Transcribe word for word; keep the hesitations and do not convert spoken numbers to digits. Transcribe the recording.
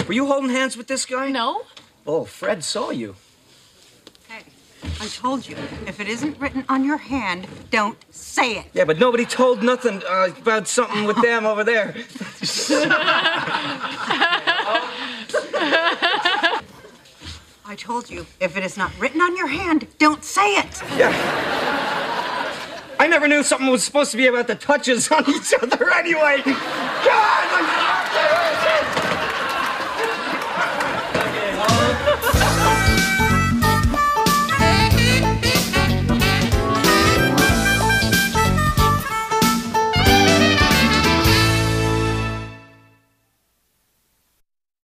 Were you holding hands with this guy? No. Oh, Fred saw you. Hey, I told you, if it isn't written on your hand, don't say it. Yeah, but nobody told nothing uh, about something with them over there. I told you, if it is not written on your hand, don't say it. Yeah. I never knew something was supposed to be about the touches on each other anyway. God!